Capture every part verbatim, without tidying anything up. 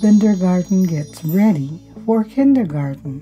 Bindergarten Gets Ready for Kindergarten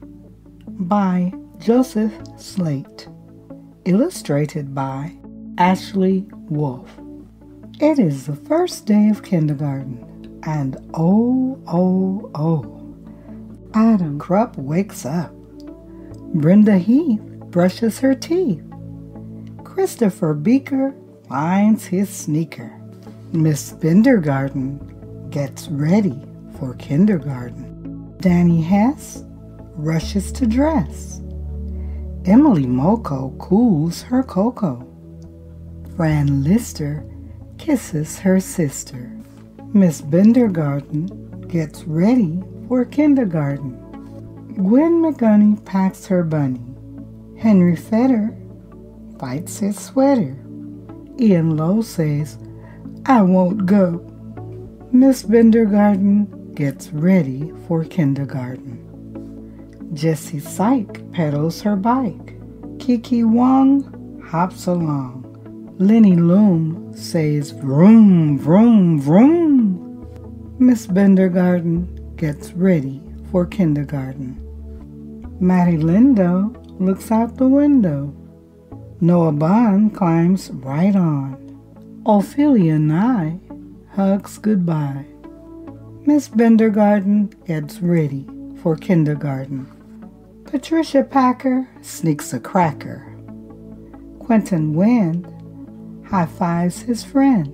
by Joseph Slate, illustrated by Ashley Wolf. It is the first day of kindergarten, and oh, oh, oh, Adam Krupp wakes up. Brenda Heath brushes her teeth. Christopher Beaker finds his sneaker. Miss Bindergarten gets ready for kindergarten. Danny Hess rushes to dress. Emily Moko cools her cocoa. Fran Lister kisses her sister. Miss Bindergarten gets ready for kindergarten. Gwen McGunny packs her bunny. Henry Fetter fights his sweater. Ian Lowe says, "I won't go." Miss Bindergarten gets ready for kindergarten. Jessie Syke pedals her bike. Kiki Wong hops along. Lenny Loom says, "Vroom, vroom, vroom." Miss Bindergarten gets ready for kindergarten. Matty Lindo looks out the window. Noah Bond climbs right on. Ophelia Nye hugs goodbye. Miss Bindergarten gets ready for kindergarten. Patricia Packer sneaks a cracker. Quentin Wind high-fives his friend.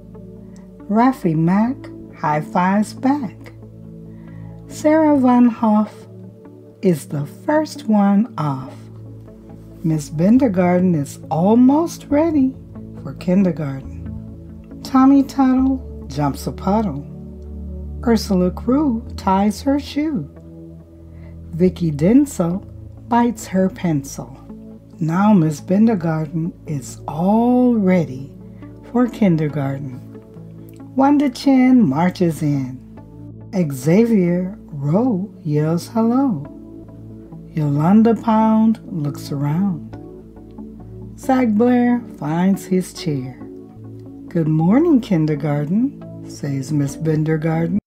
Raffy Mack high-fives back. Sarah Van Hoff is the first one off. Miss Bindergarten is almost ready for kindergarten. Tommy Tuttle jumps a puddle. Ursula Crew ties her shoe. Vicky Densel bites her pencil. Now Miss Bindergarten is all ready for kindergarten. Wanda Chen marches in. Xavier Rowe yells hello. Yolanda Pound looks around. Zach Blair finds his chair. "Good morning, kindergarten," says Miss Bindergarten.